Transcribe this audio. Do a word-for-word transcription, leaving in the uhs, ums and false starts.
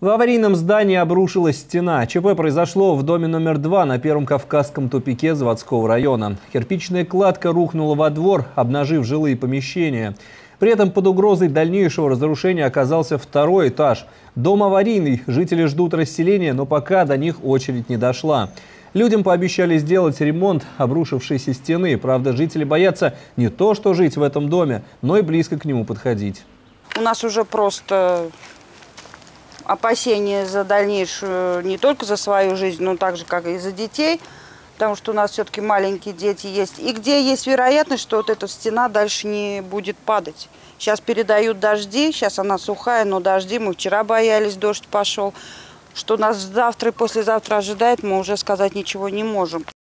В аварийном здании обрушилась стена. ЧП произошло в доме номер два на Первом Кавказском тупике Заводского района. Кирпичная кладка рухнула во двор, обнажив жилые помещения. При этом под угрозой дальнейшего разрушения оказался второй этаж. Дом аварийный, жители ждут расселения, но пока до них очередь не дошла. Людям пообещали сделать ремонт обрушившейся стены. Правда, жители боятся не то что жить в этом доме, но и близко к нему подходить. У нас уже просто опасения за дальнейшую, не только за свою жизнь, но также как и за детей, потому что у нас все-таки маленькие дети есть. И где есть вероятность, что вот эта стена дальше не будет падать. Сейчас передают дожди, сейчас она сухая, но дожди, мы вчера боялись, дождь пошел. Что нас завтра и послезавтра ожидает, мы уже сказать ничего не можем.